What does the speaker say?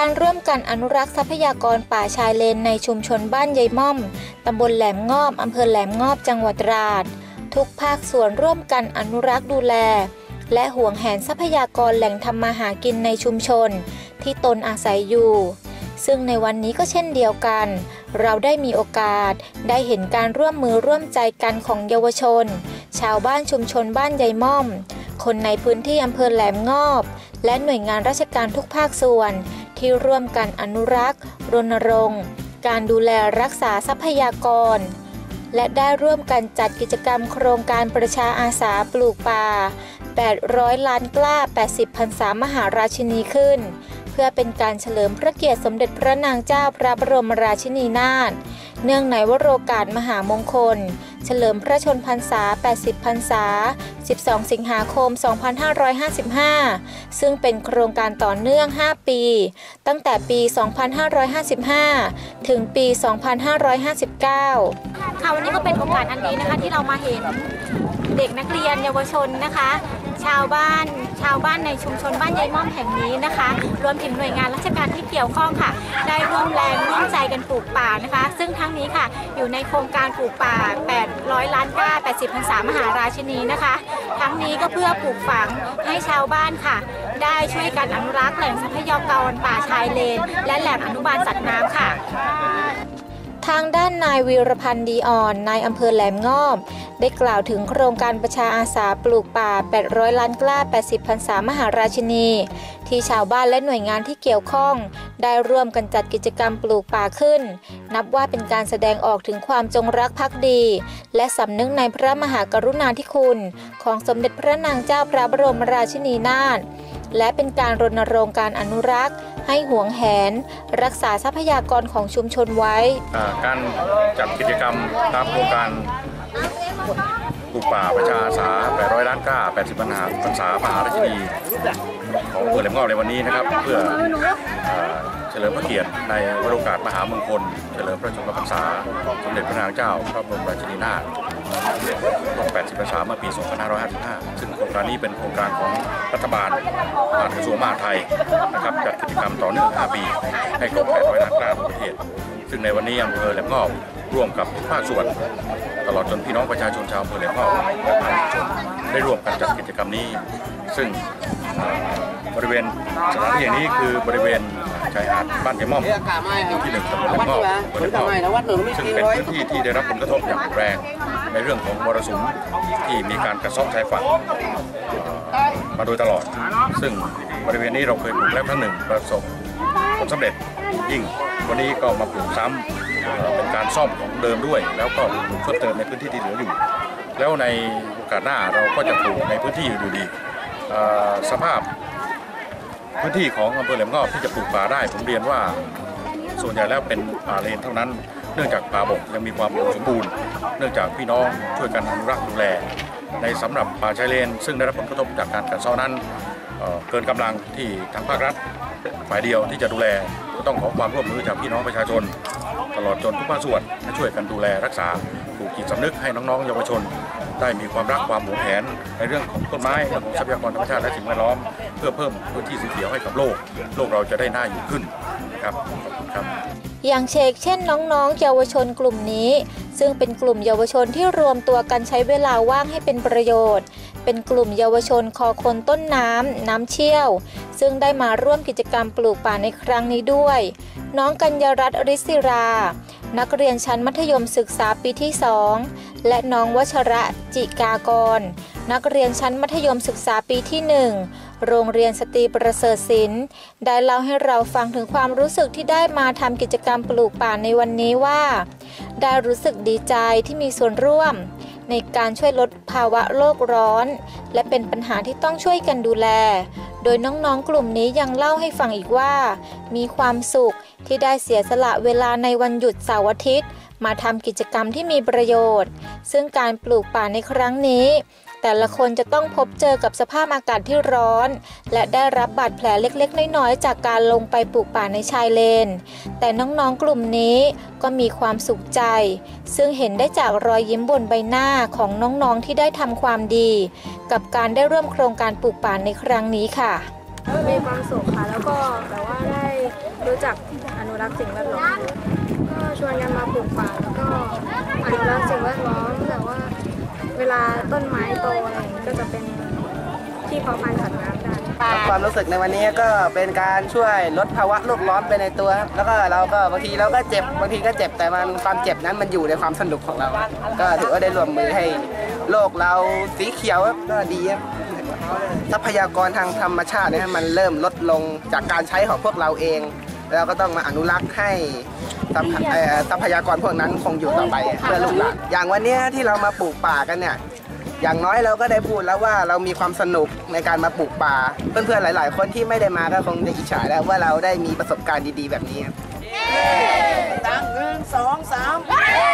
านร่วมกันอนุรักษ์ทรัพยากรป่าชายเลนในชุมชนบ้านยายม่อมตำบลแหลมงอบอำเภอแหลมงอบจังหวัดตราดทุกภาคส่วนร่วมกันอนุรักษ์ดูแลและหวงแหนทรัพยากรแหล่งทำมาหากินในชุมชนที่ตนอาศัยอยู่ซึ่งในวันนี้ก็เช่นเดียวกันเราได้มีโอกาสได้เห็นการร่วมมือร่วมใจกันของเยาวชนชาวบ้านชุมชนบ้านยายม่อมคนในพื้นที่อำเภอแหลมงอบและหน่วยงานราชการทุกภาคส่วนที่ร่วมกันอนุรักษ์รณรงค์การดูแลรักษาทรัพยากรและได้ร่วมกันจัดกิจกรรมโครงการประชาอาสาปลูกป่า800 ล้านกล้า80 พรรษามหาราชินีขึ้นเพื่อเป็นการเฉลิมพระเกียรติสมเด็จพระนางเจ้าพระบรมราชินีนาถเนื่องในวโรกาสมหามงคลเฉลิมพระชนพรรษา80 พรรษา12 สิงหาคม 2555ซึ่งเป็นโครงการต่อเนื่อง 5 ปีตั้งแต่ปี 2555 ถึงปี 2559 ค่ะวันนี้ก็เป็นโอกาสอันดีนะคะที่เรามาเห็นเด็กนักเรียนเยาวชนนะคะชาวบ้านในชุมชนบ้านยายม่อมแห่งนี้นะคะรวมถึงหน่วยงานราชการที่เกี่ยวข้องค่ะได้ร่วมแรงร่วมใจกันปลูกป่านะคะซึ่งทั้งนี้ค่ะอยู่ในโครงการปลูกป่า800 ล้านกล้า80 พรรษามหาราชินีนะคะทั้งนี้ก็เพื่อปลูกฝังให้ชาวบ้านค่ะได้ช่วยกันอนุรักษ์แหล่งทรัพยากรป่าชายเลนและแหล่งอนุบาลสัตว์น้ำค่ะทางด้านนายวีรพันธ์ดีอ่อนนายอำเภอแหลมงอบได้กล่าวถึงโครงการประชาอาสาปลูกป่า800 ล้านกล้า80 พรรษามหาราชินีที่ชาวบ้านและหน่วยงานที่เกี่ยวข้องได้ร่วมกันจัดกิจกรรมปลูกป่าขึ้นนับว่าเป็นการแสดงออกถึงความจงรักภักดีและสำนึกในพระมหากรุณาธิคุณของสมเด็จพระนางเจ้าพระบรมราชินีนาถและเป็นการรณรงค์การอนุรักษ์ให้หวงแหนรักษาทรัพยากรของชุมชนไว้การจัดกิจกรรมตามโครงการปลูกป่าประชาอาสา800 ล้านกล้า80 พรรษามหาราชินีของอำเภอแหลมงอบในวันนี้นะครับเพื่อเฉลิมพระเกียรติในวโรกาสมหามงคลเฉลิมพระชนมพรรษาสมเด็จพระนางเจ้าพระบรมราชินีนาถครบ80 พรรษาเมื่อปี 2555 ซึ่งโครงการนี้เป็นโครงการของรัฐบาลผ่านกระทรวงมหาดไทยนะครับจัดกิจกรรมต่อเนื่อง 5 ปีให้ครบ800 ล้านกล้าทั่วประเทศซึ่งในวันนี้อำเภอแหลมงอบร่วมกับภาคส่วนตลอดจนพี่น้องประชาชนชาวอำเภอแหลมงอบและภาคเอกชนได้ร่วมกันจัดกิจกรรมนี้ซึ่งบริเวณสถานที่อย่างนี้คือบริเวณชายหาดบ้านยายม่อมที่1ตำบลแหลมงอบอำเภอแหลมงอบซึ่งเป็นพื้นที่ที่ได้รับผลกระทบอย่างรุนแรงในเรื่องของมรสุมที่มีการกัดเซาะชายฝั่งมาโดยตลอดซึ่งบริเวณนี้เราเคยปลูกแล้วครั้งหนึ่งประสบผลสำเร็จยิ่งวันนี้ก็มาปลูกซ้ำเป็นการซ่อมของเดิมด้วยแล้วก็ปลูกเพิ่มเติมในพื้นที่ที่เหลืออยู่แล้วในโอกาสหน้าเราก็จะปลูกในพื้นที่อยู่ดีสภาพพื้นที่ของอำเภอแหลมงอบที่จะปลูกป่าได้ผมเรียนว่าส่วนใหญ่แล้วเป็นป่าเลนเท่านั้นเนื่องจากป่าบกยังมีความอุดมสมบูรณ์เนื่องจากพี่น้องช่วยกันอนุรักษ์ดูแลในสำหรับป่าชายเลนซึ่งได้รับผลกระทบจากการกัดเซาะนั้นเกินกำลังที่ทางภาครัฐฝ่ายเดียวที่จะดูแลก็ต้องขอความร่วมมือจากพี่น้องประชาชนตลอดจนทุกภาคส่วนให้ช่วยกันดูแลรักษาปลูกจิตสำนึกให้น้องๆเยาวชนได้มีความรักความหวงแหนในเรื่องของต้นไม้และของทรัพยากรธรรมชาติและสิ่งแวดล้อมเพื่อเพิ่มพื้นที่สีเขียวให้กับโลกเราจะได้น่าอยู่ขึ้นครับขอบคุณครับอย่างเช่นน้องๆเยาวชนกลุ่มนี้ซึ่งเป็นกลุ่มเยาวชนที่รวมตัวกันใช้เวลาว่างให้เป็นประโยชน์เป็นกลุ่มเยาวชนคอคนต้นน้ำเชี่ยวซึ่งได้มาร่วมกิจกรรมปลูกป่าในครั้งนี้ด้วยน้องกัญญรัตน์ฤทธิ์ศิรานักเรียนชั้นมัธยมศึกษาปีที่2และน้องวชระจิกากรนักเรียนชั้นมัธยมศึกษาปีที่1โรงเรียนสตรีประเสริฐศิลป์ได้เล่าให้เราฟังถึงความรู้สึกที่ได้มาทำกิจกรรมปลูกป่าในวันนี้ว่าได้รู้สึกดีใจที่มีส่วนร่วมในการช่วยลดภาวะโลกร้อนและเป็นปัญหาที่ต้องช่วยกันดูแลโดยน้องๆกลุ่มนี้ยังเล่าให้ฟังอีกว่ามีความสุขที่ได้เสียสละเวลาในวันหยุดเสาร์อาทิตย์มาทำกิจกรรมที่มีประโยชน์ซึ่งการปลูกป่าในครั้งนี้แต่ละคนจะต้องพบเจอกับสภาพอากาศที่ร้อนและได้รับบาดแผลเล็กๆน้อยๆจากการลงไปปลูกป่าในชายเลนแต่น้องๆกลุ่มนี้ก็มีความสุขใจซึ่งเห็นได้จากรอยยิ้มบนใบหน้าของน้องๆที่ได้ทำความดีกับการได้ร่วมโครงการปลูกป่าในครั้งนี้ค่ะมีความสุขค่ะแล้วก็แบบว่าได้รู้จักอนุรักษ์สิ่งแวดล้อมก็ชวนกันมาปลูกป่าแล้วก็อนุรักษ์สิ่งแวดล้อมแต่ว่าเวลาต้นไม้โตอะไรอย่างนี้ก็จะเป็นที่เพาะพันธุ์สัตว์น้ำได้ความรู้สึกในวันนี้ก็เป็นการช่วยลดภาวะโลกร้อนไปในตัว แล้วก็เราก็บางทีเราก็เจ็บบางทีก็เจ็บแต่มันความเจ็บนั้นมันอยู่ในความสนุกของเรา ก็ถือว่าได้ร่วมมือให้โลกเราสีเขียวก็ดีครับทรัพยากรทางธรรมชาติเนี่ยมันเริ่มลดลงจากการใช้ของพวกเราเองเราก็ต้องมาอนุรักษ์ให้ทรัพยากรพวกนั้นคงอยู่ต่อไปเพื่อลูกหลานอย่างวันนี้ที่เรามาปลูกป่ากันเนี่ยอย่างน้อยเราก็ได้พูดแล้วว่าเรามีความสนุกในการมาปลูกป่าเพื่อนๆหลายๆคนที่ไม่ได้มาก็คงจะอิจฉาแล้วว่าเราได้มีประสบการณ์ดีๆแบบนี้ครับ 1 2 3